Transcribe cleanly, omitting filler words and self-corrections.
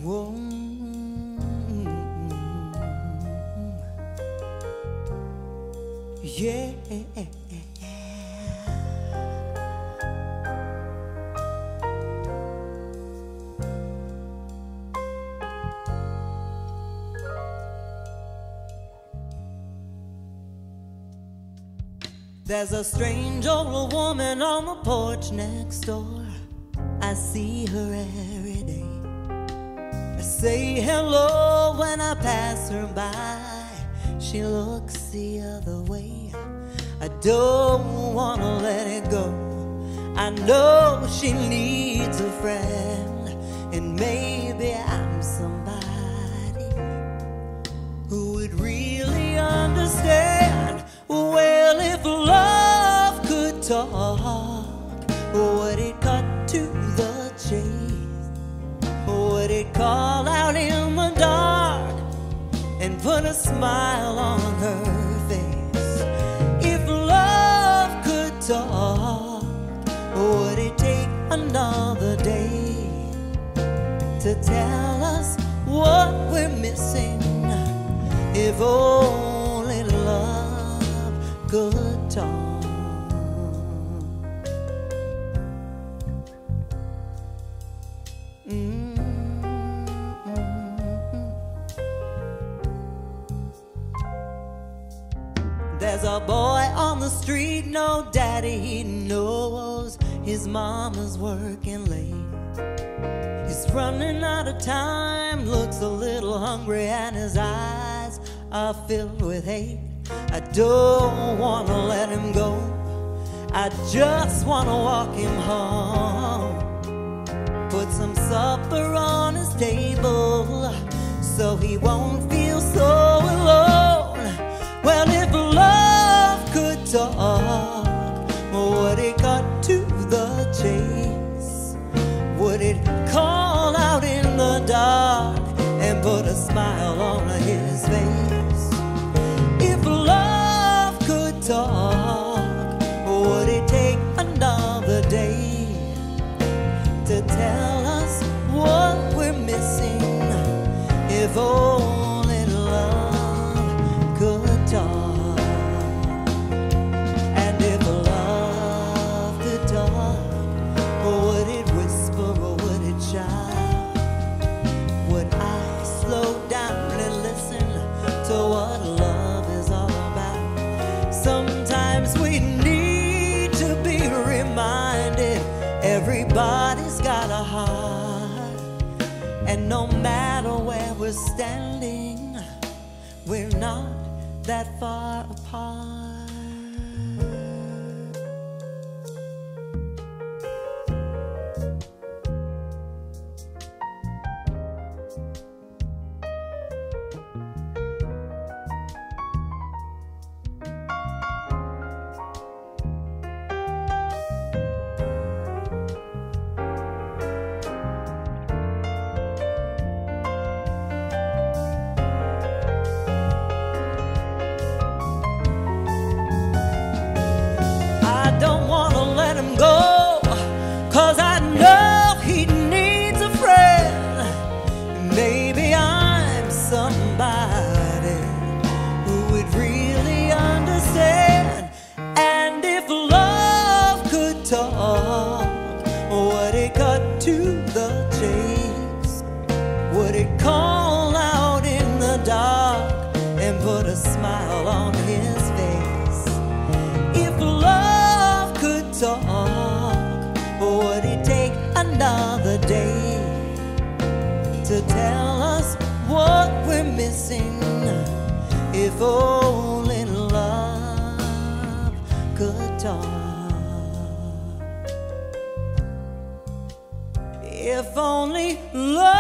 Whoa. Yeah. There's a strange old woman on the porch next door. I see her every day. I say hello when I pass her by. She looks the other way. I don't wanna let it go. I know she needs a friend, and maybe I'm somebody who would really understand. Well, if love could talk, would it cut to the chase? Would it call out in the dark and put a smile on her face? If love could talk, would it take another day to tell us what we're missing? If only love could talk. There's a boy on the street, no daddy he knows. His mama's working late. He's running out of time, looks a little hungry, and his eyes are filled with hate. I don't wanna let him go, I just wanna walk him home. Put some supper on his table so he won't feel so alone. Well, if love could talk, would it cut to the chase? Would it call out in the dark and put a smile on his face? If love could talk, would it take another day to tell us what we're missing? If only love could talk. And if love could talk, would it whisper or would it shout? Would I slow down and listen to what love is all about? Sometimes we need to be reminded everybody's got a heart, and no matter where we're standing, we're not that far apart. To tell us what we're missing. If only love could talk. If only love